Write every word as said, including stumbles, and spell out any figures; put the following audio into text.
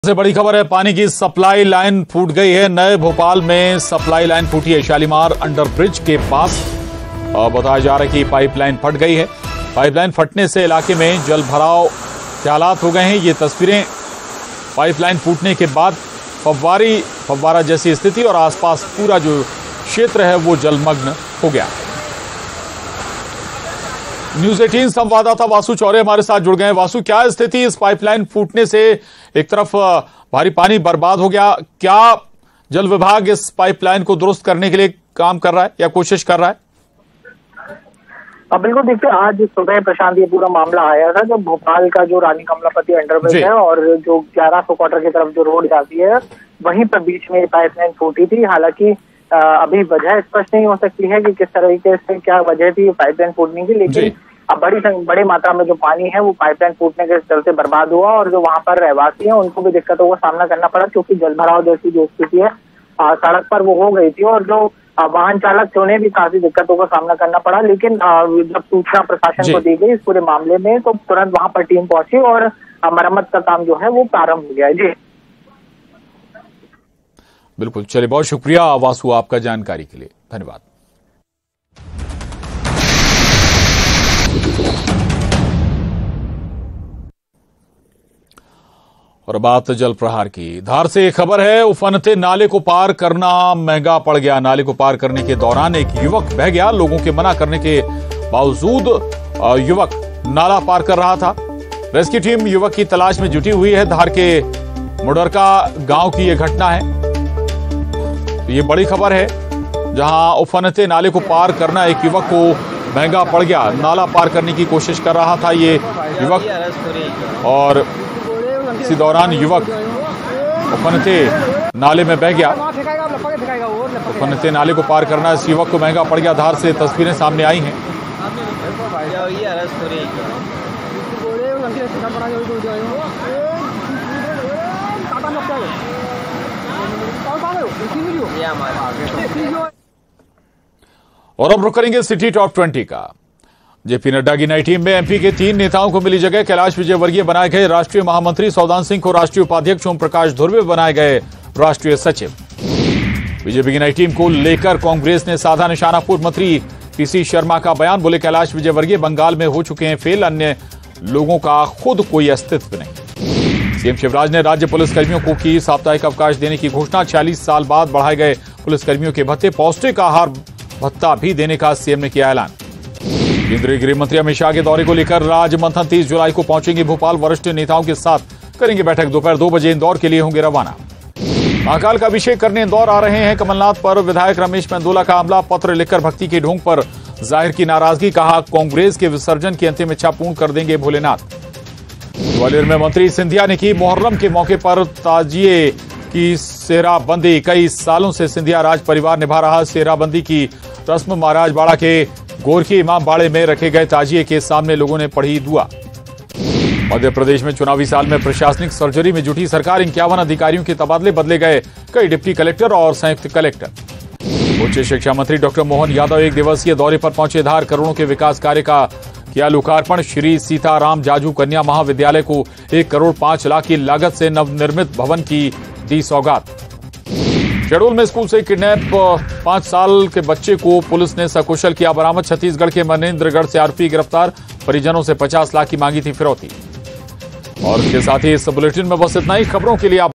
से बड़ी खबर है, पानी की सप्लाई लाइन फूट गई है। नए भोपाल में सप्लाई लाइन फूटी है शालीमार अंडर ब्रिज के पास। बताया जा रहा है कि पाइपलाइन फट गई है। पाइपलाइन फटने से इलाके में जल भराव के हालात हो गए हैं। ये तस्वीरें पाइपलाइन फूटने के बाद फव्वारी फव्वारा जैसी स्थिति और आसपास पूरा जो क्षेत्र है वो जलमग्न हो गया। न्यूज अठारह संवाददाता वासु चौरे हमारे साथ जुड़ गए हैं। वासु, क्या स्थिति इस पाइपलाइन फूटने से? एक तरफ भारी पानी बर्बाद हो गया, क्या जल विभाग इस पाइपलाइन को दुरुस्त करने के लिए काम कर रहा है या कोशिश कर रहा है? बिल्कुल, देखिए आज सुबह प्रशांत ये पूरा मामला आया था जब भोपाल का जो रानी कमलापति अंडरब्रिज है और जो ग्यारह सौ क्वार्टर की तरफ जो रोड जाती है वहीं पर बीच में पाइपलाइन फूटी थी। हालांकि अभी वजह स्पष्ट नहीं हो सकती है कि किस तरीके से क्या वजह थी पाइपलाइन फूटने की, लेकिन अब बड़ी बड़ी मात्रा में जो पानी है वो पाइपलाइन फूटने के चलते बर्बाद हुआ और जो वहां पर रहवासी हैं उनको भी दिक्कतों का सामना करना पड़ा, क्योंकि जलभराव जैसी जो स्थिति है सड़क पर वो हो गई थी और जो वाहन चालक थे उन्हें भी काफी दिक्कतों का सामना करना पड़ा। लेकिन जब सूचना प्रशासन को दी गई इस पूरे मामले में तो तुरंत वहां पर टीम पहुंची और मरम्मत का काम जो है वो प्रारंभ हो गया है। जी बिल्कुल, चलिए बहुत शुक्रिया वासु आपका जानकारी के लिए, धन्यवाद। और बात जल प्रहार की। धार से एक खबर है, उफनते नाले को पार करना महंगा पड़ गया। नाले को पार करने के दौरान एक युवक बह गया। लोगों के मना करने के बावजूद युवक नाला पार कर रहा था। रेस्क्यू टीम युवक की तलाश में जुटी हुई है। धार के मुडरका गांव की यह घटना है। ये बड़ी खबर है, जहां उफनते नाले को पार करना एक युवक को महंगा पड़ गया। नाला पार करने की कोशिश कर रहा था ये युवक और इसी दौरान युवक उफनते नाले में बह गया। उफनते नाले को पार करना इस युवक को महंगा पड़ गया। धार से तस्वीरें सामने आई हैं। और अब रुक करेंगे सिटी टॉप ट्वेंटी का। जेपी नड्डा की नई टीम में एमपी के तीन नेताओं को मिली जगह। कैलाश विजयवर्गीय बनाए गए राष्ट्रीय महामंत्री, सौदान सिंह को राष्ट्रीय उपाध्यक्ष, ओम प्रकाश धुर्वे बनाए गए राष्ट्रीय सचिव। बीजेपी की नई टीम को लेकर कांग्रेस ने साधा निशाना। पूर्व मंत्री पीसी शर्मा का बयान, बोले कैलाश विजयवर्गीय बंगाल में हो चुके हैं फेल, अन्य लोगों का खुद कोई अस्तित्व नहीं। सीएम शिवराज ने राज्य पुलिसकर्मियों को की साप्ताहिक अवकाश देने की घोषणा। छियालीस साल बाद बढ़ाए गए पुलिसकर्मियों के भत्ते, पौष्टिक आहार भत्ता भी देने का सीएम ने किया ऐलान। केंद्रीय गृह मंत्री अमित शाह के दौरे को लेकर राजमंथन तीस जुलाई को पहुंचेंगे भोपाल। वरिष्ठ नेताओं के साथ करेंगे बैठक। दोपहर दो बजे इंदौर के लिए होंगे रवाना। महाकाल का अभिषेक करने इंदौर आ रहे हैं कमलनाथ पर विधायक रमेश मेंदोला का हमला। पत्र लिखकर भक्ति के ढोंग पर जाहिर की नाराजगी, कहा कांग्रेस के विसर्जन की अंतिम इच्छा पूर्ण कर देंगे भोलेनाथ। ग्वालियर में मंत्री सिंधिया ने की मुहर्रम के मौके पर ताजिए की सेहराबंदी। कई सालों से सिंधिया राज परिवार निभा रहा सेहराबंदी की रस्म। महाराज बाड़ा के गोरखी इमाम बाड़े में रखे गए ताजिए के सामने लोगों ने पढ़ी दुआ। मध्य प्रदेश में चुनावी साल में प्रशासनिक सर्जरी में जुटी सरकार। इक्यावन अधिकारियों के तबादले, बदले गए कई डिप्टी कलेक्टर और संयुक्त कलेक्टर। उच्च शिक्षा मंत्री डॉक्टर मोहन यादव एक दिवसीय दौरे पर पहुंचे धार। करोड़ों के विकास कार्य का किया लोकार्पण। श्री सीताराम जाजू कन्या महाविद्यालय को एक करोड़ पांच लाख की लागत से नवनिर्मित भवन की दी सौगात। शहडोल में स्कूल से किडनैप पांच साल के बच्चे को पुलिस ने सकुशल किया बरामद। छत्तीसगढ़ के मनेन्द्रगढ़ से आरोपी गिरफ्तार। परिजनों से पचास लाख की मांगी थी फिरौती। और इसके साथ ही इस बुलेटिन में बस इतना ही। खबरों के लिए आप